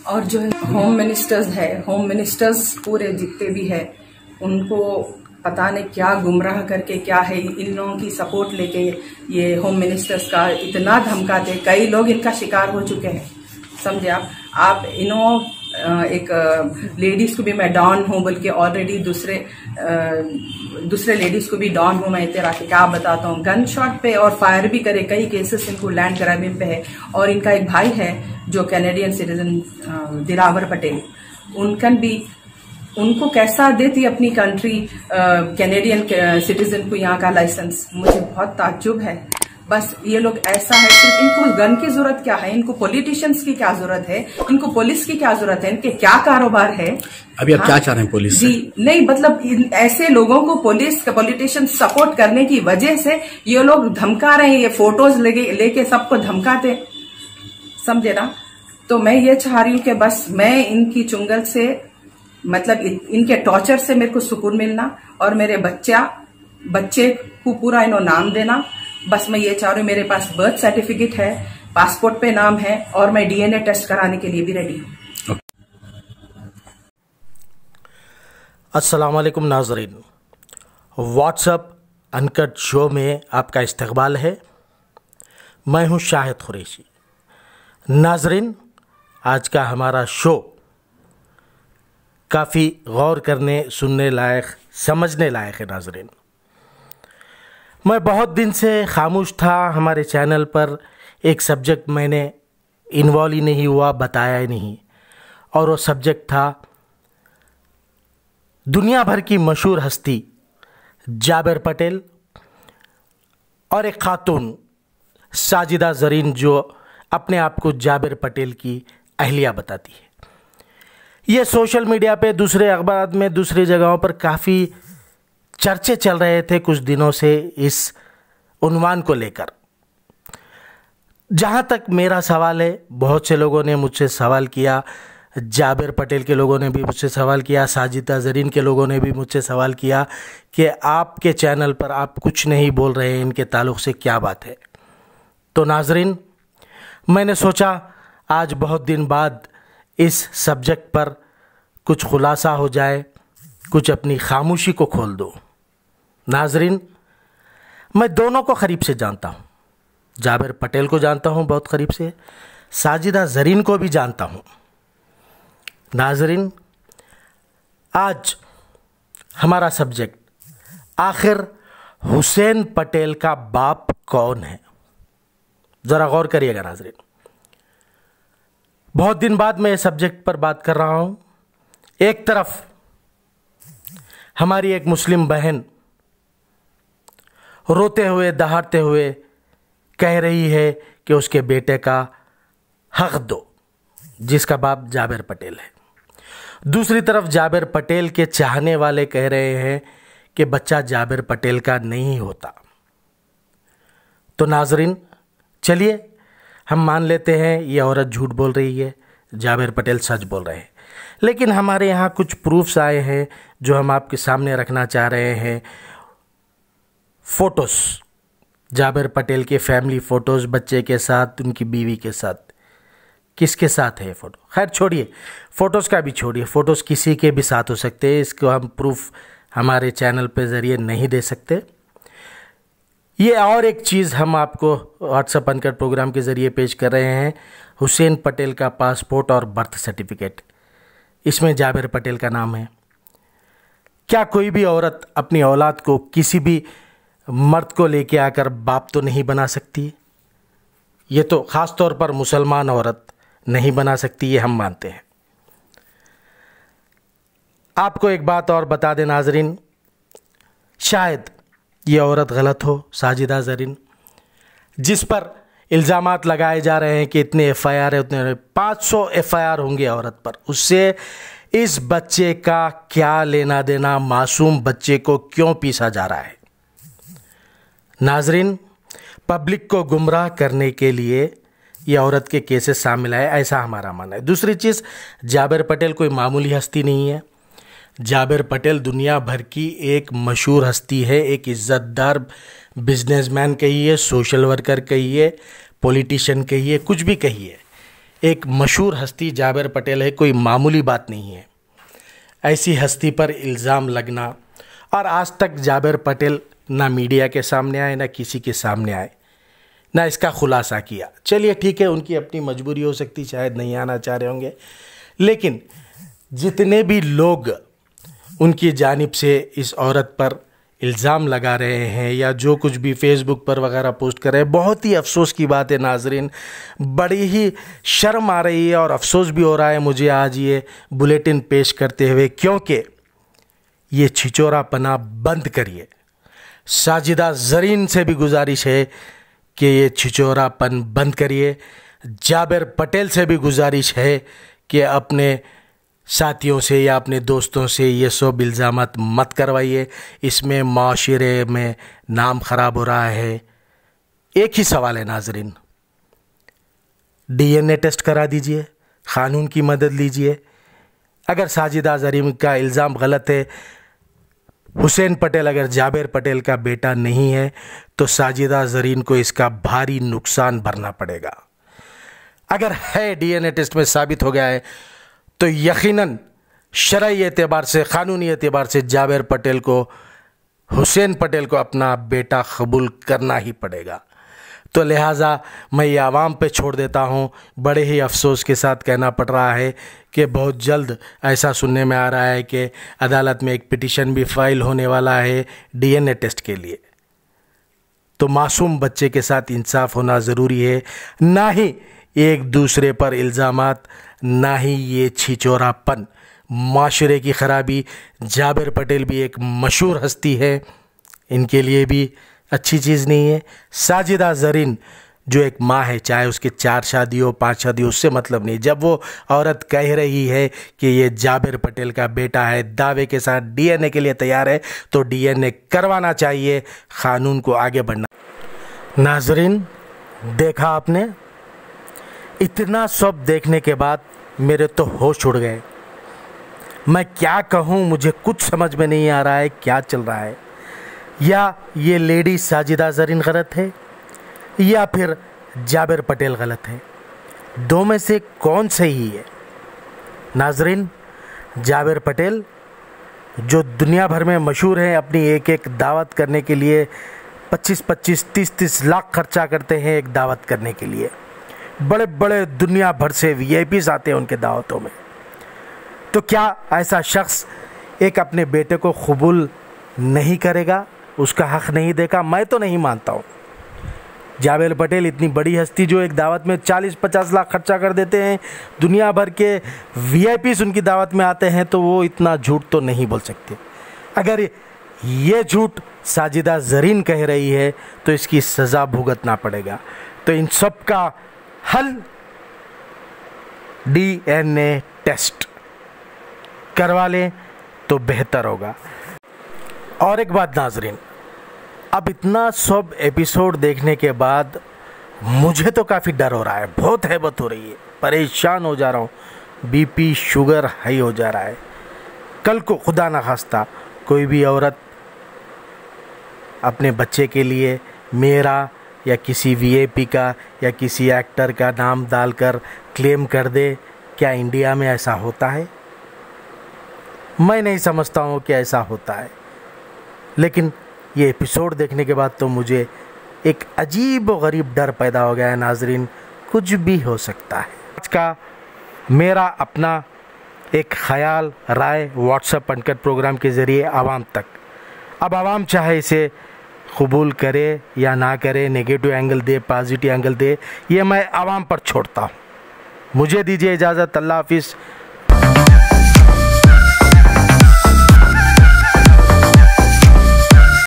और जो है होम मिनिस्टर्स पूरे जितने भी है उनको पता नहीं क्या गुमराह करके क्या है, इन लोगों की सपोर्ट लेके ये होम मिनिस्टर्स का इतना धमकाते, कई लोग इनका शिकार हो चुके हैं। समझे आप एक लेडीज को भी मैं डॉन हूँ बोल के ऑलरेडी दूसरे लेडीज को भी डॉन हूँ मैं तेरा के क्या बताता हूँ, गन शॉट पे और फायर भी करे, कई केसेस इनको लैंड ग्रैबिंग पे है। और इनका एक भाई है जो कैनेडियन सिटीजन दिलावर पटेल, उनको कैसा देती अपनी कंट्री कैनेडियन सिटीजन को यहाँ का लाइसेंस, मुझे बहुत ताज्जुब है। बस ये लोग ऐसा है, सिर्फ इनको गन की जरूरत क्या है, इनको पॉलिटिशियंस की क्या जरूरत है, इनको पुलिस की क्या जरूरत है, इनके क्या कारोबार है। अभी आप क्या चाह रहे हैं पुलिस जी नहीं, मतलब ऐसे लोगों को पॉलिटिशियन सपोर्ट करने की वजह से ये लोग धमका रहे हैं, ये फोटोज लेके सबको धमकाते, समझे ना। तो मैं ये चाह रही हूँ कि बस मैं इनकी चुंगल से, मतलब इनके टॉर्चर से मेरे को सुकून मिलना और मेरे बच्चे को पूरा इन्हों नाम देना। बस मैं ये चाह रही हूँ, मेरे पास बर्थ सर्टिफिकेट है, पासपोर्ट पे नाम है और मैं डीएनए टेस्ट कराने के लिए भी रेडी हूँ। अस्सलाम वालेकुम नाजरीन, व्हाट्सअप अनकट शो में आपका इस्तकबाल है। मैं हूँ शाहिद कुरैशी। नाजरीन, आज का हमारा शो काफ़ी गौर करने, सुनने लायक, समझने लायक है। नाजरीन, मैं बहुत दिन से खामोश था। हमारे चैनल पर एक सब्जेक्ट मैंने इन्वॉल्व ही नहीं हुआ, बताया ही नहीं, और वो सब्जेक्ट था दुनिया भर की मशहूर हस्ती जाबिर पटेल और एक खातून साजिदा ज़रीन, जो अपने आप को जाबिर पटेल की अहलिया बताती है। ये सोशल मीडिया पे, दूसरे अखबार में, दूसरी जगहों पर काफ़ी चर्चे चल रहे थे कुछ दिनों से इस उन्वान को लेकर। जहाँ तक मेरा सवाल है, बहुत से लोगों ने मुझसे सवाल किया, जाबिर पटेल के लोगों ने भी मुझसे सवाल किया, साजिदा ज़रीन के लोगों ने भी मुझसे सवाल किया कि आपके चैनल पर आप कुछ नहीं बोल रहे हैं, इनके ताल्लुक़ से क्या बात है। तो नाजरीन, मैंने सोचा आज बहुत दिन बाद इस सब्जेक्ट पर कुछ खुलासा हो जाए, कुछ अपनी खामोशी को खोल दो। नाजरीन, मैं दोनों को करीब से जानता हूँ, जाबिर पटेल को जानता हूँ बहुत करीब से, साजिदा ज़रीन को भी जानता हूँ। नाजरीन, आज हमारा सब्जेक्ट आखिर हुसैन पटेल का बाप कौन है, ज़रा गौर करिएगा नाजरीन। बहुत दिन बाद मैं इस सब्जेक्ट पर बात कर रहा हूँ। एक तरफ हमारी एक मुस्लिम बहन रोते हुए, दहाड़ते हुए कह रही है कि उसके बेटे का हक दो, जिसका बाप जाबिर पटेल है। दूसरी तरफ जाबिर पटेल के चाहने वाले कह रहे हैं कि बच्चा जाबिर पटेल का नहीं होता। तो नाजरीन, चलिए हम मान लेते हैं ये औरत झूठ बोल रही है, जाबिर पटेल सच बोल रहे हैं, लेकिन हमारे यहाँ कुछ प्रूफ्स आए हैं जो हम आपके सामने रखना चाह रहे हैं। फ़ोटोज़, जाबिर पटेल के फैमिली फ़ोटोज़, बच्चे के साथ, उनकी बीवी के साथ। किसके साथ है ये फ़ोटो? खैर छोड़िए, फ़ोटोज़ का भी छोड़िए, फ़ोटोज़ किसी के भी साथ हो सकते हैं, इसको हम प्रूफ हमारे चैनल पे ज़रिए नहीं दे सकते। ये और एक चीज़ हम आपको व्हाट्सएप अनकट प्रोग्राम के ज़रिए पेश कर रहे हैं, हुसैन पटेल का पासपोर्ट और बर्थ सर्टिफिकेट, इसमें जाबिर पटेल का नाम है। क्या कोई भी औरत अपनी औलाद को किसी भी मर्द को लेके आकर बाप तो नहीं बना सकती? ये तो ख़ास तौर पर मुसलमान औरत नहीं बना सकती, ये हम मानते हैं। आपको एक बात और बता दें नाजरीन, शायद ये औरत गलत हो, साजिदा ज़रीन, जिस पर इल्ज़ामात लगाए जा रहे हैं कि इतने FIR है, उतने 500 FIR होंगे औरत पर, उससे इस बच्चे का क्या लेना देना? मासूम बच्चे को क्यों पीसा जा रहा है? नाजरीन, पब्लिक को गुमराह करने के लिए ये औरत के केसेस शामिल है, ऐसा हमारा मानना है। दूसरी चीज़, जाबिर पटेल कोई मामूली हस्ती नहीं है। जाबिर पटेल दुनिया भर की एक मशहूर हस्ती है, एक इज़्ज़तदार बिजनेसमैन कहिए, सोशल वर्कर कहिए, पॉलिटिशियन कहिए, कुछ भी कहिए। एक मशहूर हस्ती जाबिर पटेल है, कोई मामूली बात नहीं है। ऐसी हस्ती पर इल्ज़ाम लगना, और आज तक जाबिर पटेल ना मीडिया के सामने आए, ना किसी के सामने आए, ना इसका खुलासा किया। चलिए ठीक है, उनकी अपनी मजबूरी हो सकती, शायद नहीं आना चाह रहे होंगे, लेकिन जितने भी लोग उनकी जानिब से इस औरत पर इल्ज़ाम लगा रहे हैं या जो कुछ भी फेसबुक पर वगैरह पोस्ट कर रहे हैं, बहुत ही अफसोस की बात है नाजरीन। बड़ी ही शर्म आ रही है और अफसोस भी हो रहा है मुझे आज ये बुलेटिन पेश करते हुए, क्योंकि ये छिचोरापना बंद करिए। साजिदा ज़रीन से भी गुजारिश है कि ये छिचोरापन बंद करिए। जाबिर पटेल से भी गुजारिश है कि अपने साथियों से या अपने दोस्तों से ये सब इल्ज़ामात मत करवाइए, इसमें माशरे में नाम ख़राब हो रहा है। एक ही सवाल है नाजरीन, DNA टेस्ट करा दीजिए, क़ानून की मदद लीजिए। अगर साजिदा ज़रीन का इल्ज़ाम गलत है, हुसैन पटेल अगर जाबिर पटेल का बेटा नहीं है, तो साजिदा ज़रीन को इसका भारी नुकसान भरना पड़ेगा। अगर है, DNA टेस्ट में साबित हो गया है, तो यकीनन शरई एतबार से, क़ानूनी एतबार से जाबिर पटेल को, हुसैन पटेल को अपना बेटा कबूल करना ही पड़ेगा। तो लिहाजा मैं ये आवाम पे छोड़ देता हूँ। बड़े ही अफसोस के साथ कहना पड़ रहा है कि बहुत जल्द ऐसा सुनने में आ रहा है कि अदालत में एक पिटीशन भी फाइल होने वाला है DNA टेस्ट के लिए। तो मासूम बच्चे के साथ इंसाफ होना ज़रूरी है, ना ही एक दूसरे पर इल्ज़ामात, ना ही ये छिचोरापन, माशरे की ख़राबी। जाबिर पटेल भी एक मशहूर हस्ती है, इनके लिए भी अच्छी चीज़ नहीं है। साजिदा ज़रीन जो एक माँ है, चाहे उसके 4 शादी हो 5 शादी हो, उससे मतलब नहीं। जब वो औरत कह रही है कि ये जाबिर पटेल का बेटा है, दावे के साथ DNA के लिए तैयार है, तो DNA करवाना चाहिए, क़ानून को आगे बढ़ना। नाजरीन, देखा आपने, इतना सब देखने के बाद मेरे तो होश उड़ गए। मैं क्या कहूँ, मुझे कुछ समझ में नहीं आ रहा है क्या चल रहा है। या ये लेडी साजिदा ज़रीन गलत है, या फिर जाबिर पटेल गलत है, दो में से कौन सही है। नाजरीन, जाबिर पटेल जो दुनिया भर में मशहूर हैं, अपनी एक एक दावत करने के लिए 25-25, 30-30 लाख खर्चा करते हैं एक दावत करने के लिए। बड़े बड़े दुनिया भर से VIPs आते हैं उनके दावतों में। तो क्या ऐसा शख्स एक अपने बेटे को कबूल नहीं करेगा, उसका हक़ नहीं देगा? मैं तो नहीं मानता हूँ। जाबिर पटेल इतनी बड़ी हस्ती जो एक दावत में 40-50 लाख खर्चा कर देते हैं, दुनिया भर के VIPs उनकी दावत में आते हैं, तो वो इतना झूठ तो नहीं बोल सकते। अगर ये झूठ साजिदा ज़रीन कह रही है तो इसकी सज़ा भुगतना पड़ेगा। तो इन सब का हल DNA टेस्ट करवा लें तो बेहतर होगा। और एक बात नाजरीन, अब इतना सब एपिसोड देखने के बाद मुझे तो काफ़ी डर हो रहा है, बहुत हैबत हो रही है, परेशान हो जा रहा हूँ, BP शुगर हाई हो जा रहा है। कल को खुदा ना खास्ता कोई भी औरत अपने बच्चे के लिए मेरा या किसी VIP का या किसी एक्टर का नाम डालकर क्लेम कर दे, क्या इंडिया में ऐसा होता है? मैं नहीं समझता हूँ कि ऐसा होता है। लेकिन ये एपिसोड देखने के बाद तो मुझे एक अजीब व गरीब डर पैदा हो गया है नाजरीन, कुछ भी हो सकता है। आज का मेरा अपना एक ख्याल, राय व्हाट्सएप अनकट प्रोग्राम के ज़रिए आवाम तक। अब आवाम चाहे इसे कबूल करे या ना करे, नेगेटिव एंगल दे, पॉजिटिव एंगल दे, ये मैं आवाम पर छोड़ता हूँ। मुझे दीजिए इजाज़त। अल्लाह हाफिज़।